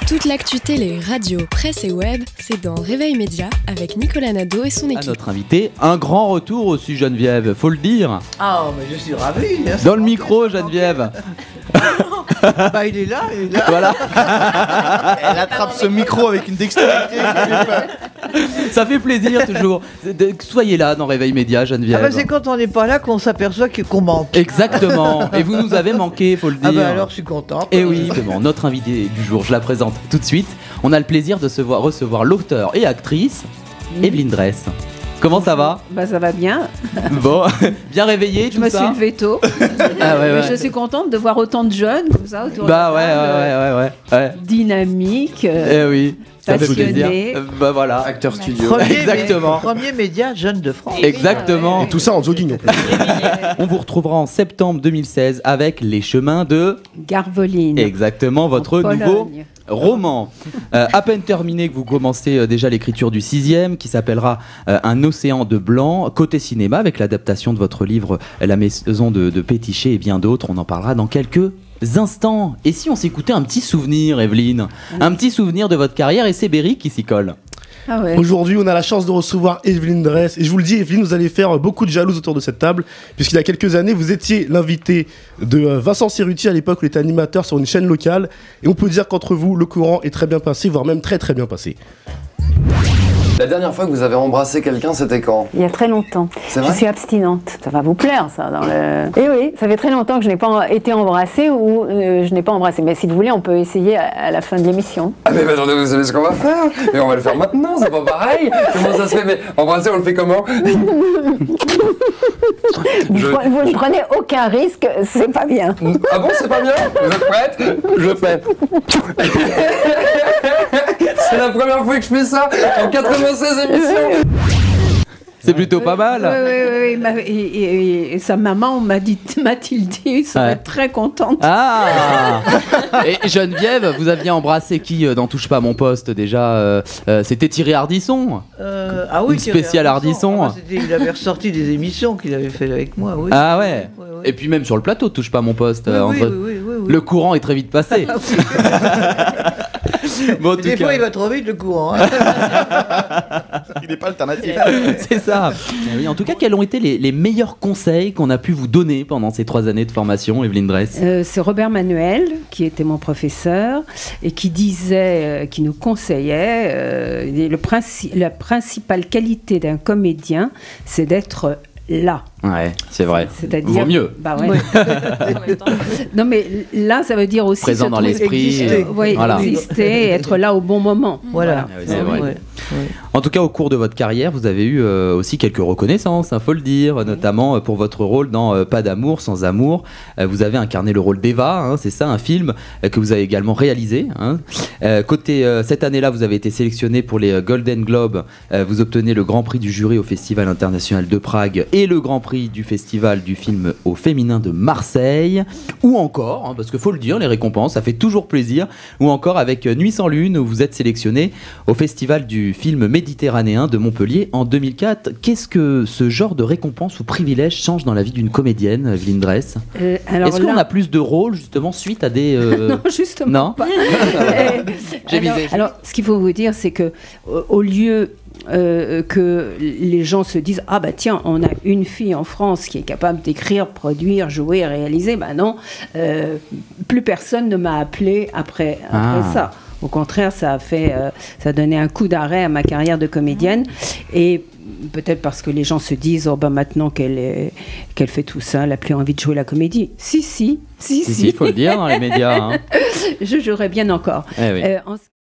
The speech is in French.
Toute l'actu télé, radio, presse et web, c'est dans Réveil Média avec Nicolas Nadeau et son équipe. À notre invité, un grand retour aussi, Geneviève, faut le dire. Ah, mais je suis ravie. Dans le micro, Geneviève. Bah, il est là. Voilà. Elle attrape ce micro avec une dextérité. Ça fait plaisir toujours. Soyez là dans Réveil Média, Geneviève. Ah bah, c'est quand on n'est pas là qu'on s'aperçoit qu'on manque. Exactement. Et vous nous avez manqué, faut le dire. Ah bah alors je suis contente. Et oui, justement, notre invité du jour, je la présente tout de suite. On a le plaisir de recevoir l'auteur et actrice Evelyne Dress. Comment ça va? Bah ça va bien. Bon, bien réveillé tout ça. Je me suis levée tôt. Ah ouais, ouais. Je suis contente de voir autant de jeunes comme ça autour Bah de la table. ouais. Dynamique. Eh oui. Ça fait plaisir. Passionné. Bah voilà. Acteur studio. Exactement. Premier média jeune de France. Exactement. Et tout ça en jogging en plus. On vous retrouvera en septembre 2016 avec Les Chemins de... Garveline. Exactement, votre En nouveau Pologne. roman. À peine terminé que vous commencez déjà l'écriture du 6e qui s'appellera Un océan de blanc. Côté cinéma avec l'adaptation de votre livre La maison de Pétiché et bien d'autres. On en parlera dans quelques instants. Et si on s'écoutait un petit souvenir, Evelyne, un petit souvenir de votre carrière, et c'est Berry qui s'y colle. Ah ouais. Aujourd'hui, on a la chance de recevoir Evelyne Dress. Et je vous le dis, Evelyne, vous allez faire beaucoup de jalouses autour de cette table. Puisqu'il y a quelques années, vous étiez l'invité de Vincent Cerruti à l'époque où il était animateur sur une chaîne locale. Et on peut dire qu'entre vous, le courant est très bien passé, voire même très très bien passé. La dernière fois que vous avez embrassé quelqu'un, c'était quand? Il y a très longtemps. C'est Je vrai? suis abstinente. Ça va vous plaire, ça. Et oui, ça fait très longtemps que je n'ai pas été embrassée ou je n'ai pas embrassé. Mais si vous voulez, on peut essayer à la fin de l'émission. Ah mais attendez, vous savez ce qu'on va faire? Mais on va le faire maintenant, c'est pas pareil. Comment ça se fait? Mais embrasser, on le fait comment? Vous ne prenez aucun risque, c'est pas bien. Ah bon, c'est pas bien? Vous êtes prête? Je fais. C'est la première fois que je fais ça en 96 émissions. C'est plutôt pas mal. Oui. Et sa maman m'a-t-il dit, serait Ouais. très contente. Ah. Et Geneviève, vous aviez embrassé qui dans Touche pas à mon poste déjà c'était Thierry Ardisson. Ah oui, Une spéciale Ardisson. Ah, il avait ressorti des émissions qu'il avait fait avec moi. Oui. Ah ouais. Oui. Et puis même sur le plateau de Touche pas à mon poste. Oui, entre- oui. Le courant est très vite passé. Bon, en tout Des cas, fois, il va trop vite, le courant. Hein. Il n'est pas alternatif. c'est ça. Eh oui, en tout cas, quels ont été les meilleurs conseils qu'on a pu vous donner pendant ces 3 années de formation, Evelyne Dress? C'est Robert Manuel, qui était mon professeur, et qui disait, qui nous conseillait, la principale qualité d'un comédien, c'est d'être là. Ouais, c'est vrai. C'est-à-dire, Vaut mieux. Bah ouais. Non mais là, ça veut dire aussi Présent se dans trouver- l'esprit. Exister. Oui, Voilà. exister, et être là au bon moment. Voilà. Ah oui, c'est vrai. Ouais. En tout cas, au cours de votre carrière, vous avez eu aussi quelques reconnaissances, faut le dire, notamment pour votre rôle dans Pas d'amour sans amour. Vous avez incarné le rôle d'Eva, hein, c'est ça, un film que vous avez également réalisé. Hein. Cette année-là, vous avez été sélectionné pour les Golden Globes. Vous obtenez le Grand Prix du jury au Festival international de Prague et le Grand Prix du Festival du film au féminin de Marseille. Ou encore, hein, parce qu'il faut le dire, les récompenses, ça fait toujours plaisir. Ou encore avec Nuit sans lune, où vous êtes sélectionné au Festival du film méditerranéen de Montpellier en 2004. Qu'est-ce que ce genre de récompense ou privilège change dans la vie d'une comédienne, Evelyne Dress? Alors Est-ce qu'on là- a plus de rôles justement suite à des... Non, justement Non. pas. J'ai visé. Alors, ce qu'il faut vous dire, c'est que au lieu que les gens se disent ah bah tiens, on a une fille en France qui est capable d'écrire, produire, jouer, réaliser, bah non, plus personne ne m'a appelé après ça. Au contraire, ça a donné un coup d'arrêt à ma carrière de comédienne. Et peut-être parce que les gens se disent oh ben maintenant qu'elle fait tout ça, elle n'a plus envie de jouer la comédie. Si, Si, faut le dire dans les médias. Hein. je jouerai bien encore. Eh oui. En